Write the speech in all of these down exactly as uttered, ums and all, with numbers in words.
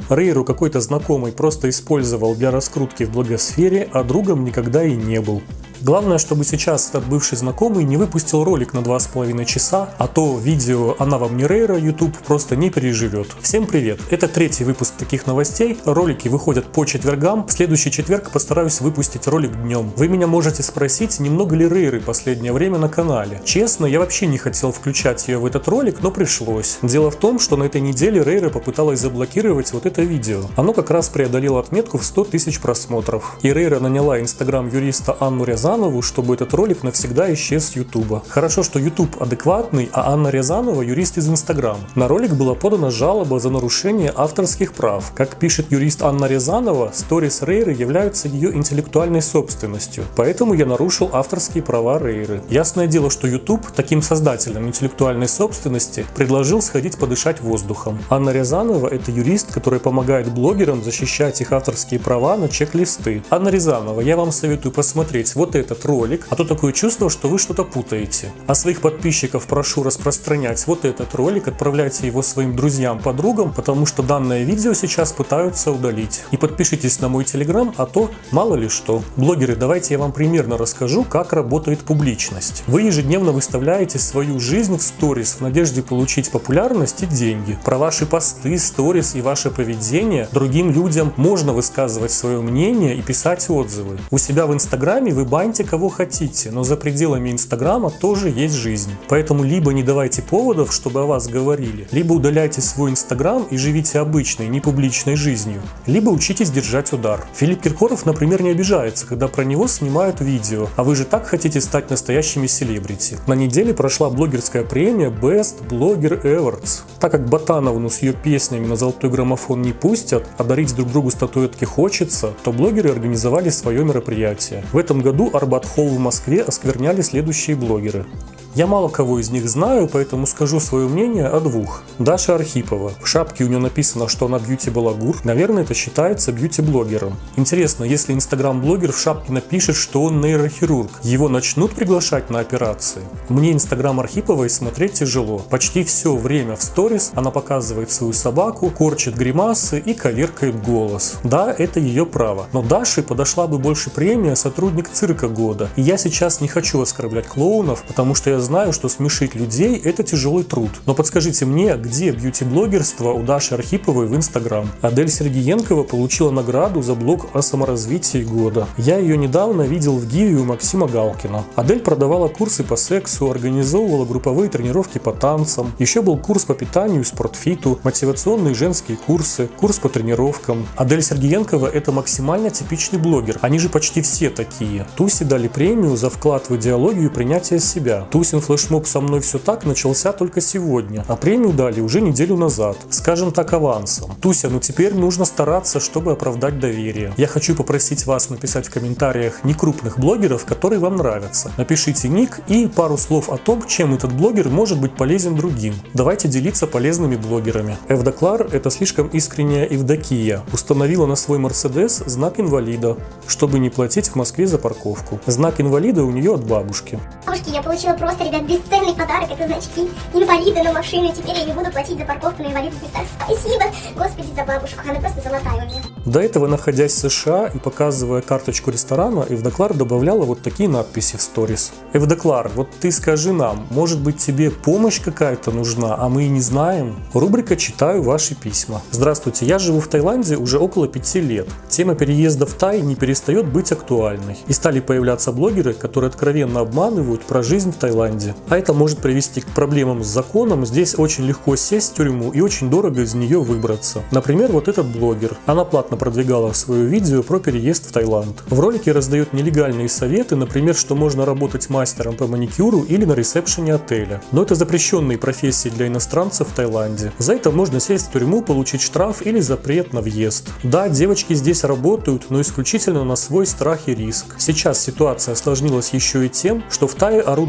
Рейру какой-то знакомый просто использовал для раскрутки в блогосфере, а другом никогда и не был. Главное, чтобы сейчас этот бывший знакомый не выпустил ролик на два с половиной часа, а то видео «Она вам не Рейра» YouTube просто не переживет. Всем привет! Это третий выпуск таких новостей. Ролики выходят по четвергам. В следующий четверг постараюсь выпустить ролик днем. Вы меня можете спросить, немного ли Рейры последнее время на канале. Честно, я вообще не хотел включать ее в этот ролик, но пришлось. Дело в том, что на этой неделе Рейра попыталась заблокировать вот это видео. Оно как раз преодолело отметку в сто тысяч просмотров. И Рейра наняла инстаграм-юриста Анну Рязанову, чтобы этот ролик навсегда исчез с Ютуба. Хорошо, что YouTube адекватный, а Анна Рязанова юрист из Инстаграм. На ролик была подана жалоба за нарушение авторских прав. Как пишет юрист Анна Рязанова, сторис Рейры являются ее интеллектуальной собственностью, поэтому я нарушил авторские права Рейры. Ясное дело, что YouTube таким создателям интеллектуальной собственности предложил сходить подышать воздухом. Анна Рязанова – это юрист, который помогает блогерам защищать их авторские права на чек-листы. Анна Рязанова, я вам советую посмотреть вот этот ролик, а то такое чувство, что вы что-то путаете. А своих подписчиков прошу распространять вот этот ролик, отправляйте его своим друзьям, подругам, потому что данное видео сейчас пытаются удалить. И подпишитесь на мой телеграм, а то мало ли что. Блогеры, давайте я вам примерно расскажу, как работает публичность. Вы ежедневно выставляете свою жизнь в сторис в надежде получить популярность и деньги. Про ваши посты, сторис и ваше поведение другим людям можно высказывать свое мнение и писать отзывы. У себя в инстаграме вы баните кого хотите, но за пределами инстаграма тоже есть жизнь. Поэтому либо не давайте поводов, чтобы о вас говорили, либо удаляйте свой инстаграм и живите обычной, непубличной жизнью, либо учитесь держать удар. Филипп Киркоров, например, не обижается, когда про него снимают видео, а вы же так хотите стать настоящими селебрити. На неделе прошла блогерская премия Best Blogger Awards. Так как Ботановну с ее песнями на золотой граммофон не пустят, а дарить друг другу статуэтки хочется, то блогеры организовали свое мероприятие. В этом году Арбат-холл в Москве оскверняли следующие блогеры. Я мало кого из них знаю, поэтому скажу свое мнение о двух. Даша Архипова. В шапке у нее написано, что она бьюти-балагур. Наверное, это считается бьюти-блогером. Интересно, если инстаграм-блогер в шапке напишет, что он нейрохирург, его начнут приглашать на операции? Мне инстаграм Архиповой смотреть тяжело. Почти все время в сторис она показывает свою собаку, корчит гримасы и коверкает голос. Да, это ее право. Но Даше подошла бы больше премия «Сотрудник цирка года». И я сейчас не хочу оскорблять клоунов, потому что я знаю, что смешить людей – это тяжелый труд. Но подскажите мне, где бьюти-блогерство у Даши Архиповой в Инстаграм? Адель Сергиенкова получила награду за блог о саморазвитии года. Я ее недавно видел в Гиве у Максима Галкина. Адель продавала курсы по сексу, организовывала групповые тренировки по танцам. Еще был курс по питанию и спортфиту, мотивационные женские курсы, курс по тренировкам. Адель Сергиенкова – это максимально типичный блогер. Они же почти все такие. Тусе дали премию за вклад в идеологию и принятие себя. Тусин флешмоб «Со мной все так» начался только сегодня, а премию дали уже неделю назад. Скажем так, авансом. Туся, ну теперь нужно стараться, чтобы оправдать доверие. Я хочу попросить вас написать в комментариях некрупных блогеров, которые вам нравятся. Напишите ник и пару слов о том, чем этот блогер может быть полезен другим. Давайте делиться полезными блогерами. Эвдоклар – это слишком искренняя Евдокия. Установила на свой Мерседес знак инвалида, чтобы не платить в Москве за парковку. Знак инвалида у нее от бабушки. Бабушки, я получила просто, ребят, бесценный подарок. Это значки инвалида на машину. Теперь я не буду платить за парковку на инвалидных местах. Спасибо, Господи, за бабушку. Она просто золотая у меня. До этого, находясь в США и показывая карточку ресторана, Эвдоклар добавляла вот такие надписи в сторис. Эвдоклар, вот ты скажи нам, может быть тебе помощь какая-то нужна, а мы и не знаем? Рубрика «Читаю ваши письма». Здравствуйте, я живу в Таиланде уже около пяти лет. Тема переезда в Тай не перестает быть актуальной. И стали появляться блогеры, которые откровенно обманывают про жизнь в Таиланде. А это может привести к проблемам с законом. Здесь очень легко сесть в тюрьму и очень дорого из нее выбраться. Например, вот этот блогер. Она платно продвигала свое видео про переезд в Таиланд. В ролике раздает нелегальные советы, например, что можно работать мастером по маникюру или на ресепшене отеля. Но это запрещенные профессии для иностранцев в Таиланде. За это можно сесть в тюрьму, получить штраф или запрет на въезд. Да, девочки здесь работают, но исключительно на свой страх и риск. Сейчас ситуация осложнилась еще и тем, что в Тае орудует сеть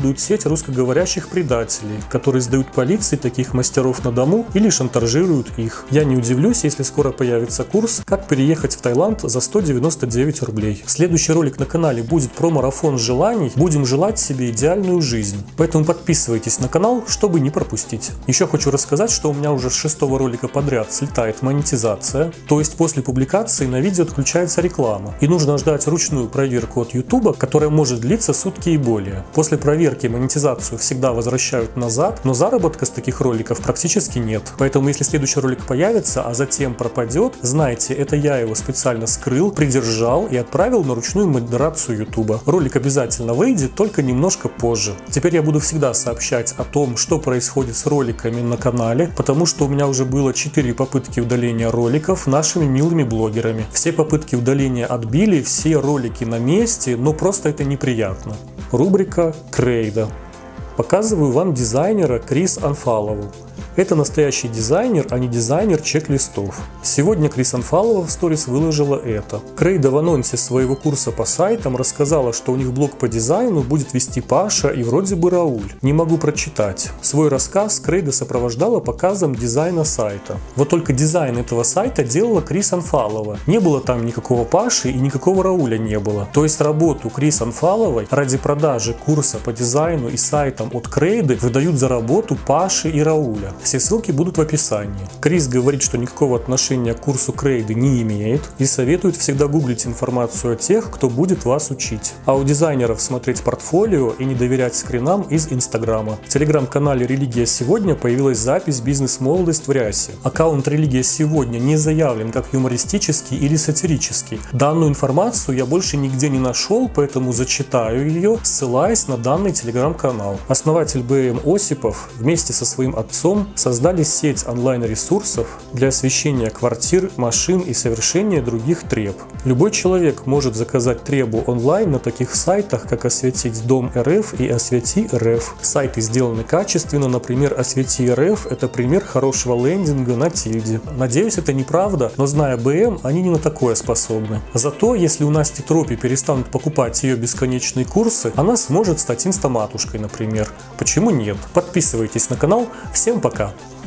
русскоговорящих предателей, которые сдают полиции таких мастеров на дому или шантажируют их. Я не удивлюсь, если скоро появится курс «Как переехать в Таиланд за сто девяносто девять рублей». Следующий ролик на канале будет про марафон желаний. Будем желать себе идеальную жизнь. Поэтому подписывайтесь на канал, чтобы не пропустить. Еще хочу рассказать, что у меня уже с шестого ролика подряд слетает монетизация. То есть после публикации на видео отключается реклама. И нужно ждать ручную проверку от YouTube, которая может длиться сутки и более. После проверки монетизацию всегда возвращают назад, но заработка с таких роликов практически нет. Поэтому если следующий ролик появится, а затем пропадет, знайте, это я его специально скрыл, придержал и отправил на ручную модерацию YouTube. Ролик обязательно выйдет, только немножко позже. Теперь я буду всегда сообщать о том, что происходит с роликами на канале, потому что у меня уже было четыре попытки удаления роликов нашими милыми блогерами. Все попытки удаления отбили, все ролики на месте, но просто это неприятно. Рубрика «Крейда». Показываю вам дизайнера Крис Анфалову. Это настоящий дизайнер, а не дизайнер чек-листов. Сегодня Крис Анфалова в сторис выложила это. Крейда в анонсе своего курса по сайтам рассказала, что у них блог по дизайну будет вести Паша и вроде бы Рауль. Не могу прочитать. Свой рассказ Крейда сопровождала показом дизайна сайта. Вот только дизайн этого сайта делала Крис Анфалова. Не было там никакого Паши и никакого Рауля не было. То есть работу Крис Анфаловой ради продажи курса по дизайну и сайтам от Крейды выдают за работу Паши и Рауля. Все ссылки будут в описании. Крис говорит, что никакого отношения к курсу Крейды не имеет и советует всегда гуглить информацию о тех, кто будет вас учить. А у дизайнеров смотреть портфолио и не доверять скринам из Инстаграма. В телеграм-канале «Религия сегодня» появилась запись «Бизнес-молодость в рясе». Аккаунт «Религия сегодня» не заявлен как юмористический или сатирический. Данную информацию я больше нигде не нашел, поэтому зачитаю ее, ссылаясь на данный телеграм-канал. Основатель бэ эм Осипов вместе со своим отцом создали сеть онлайн-ресурсов для освещения квартир, машин и совершения других треб. Любой человек может заказать требу онлайн на таких сайтах, как «Осветить дом точка эр эф» и «Освети точка эр эф». Сайты сделаны качественно, например, «Освети точка эр эф» — это пример хорошего лендинга на тильде. Надеюсь, это неправда, но зная бэ эм, они не на такое способны. Зато, если у Насти Тропи перестанут покупать ее бесконечные курсы, она сможет стать инстаматушкой, например. Почему нет? Подписывайтесь на канал. Всем пока!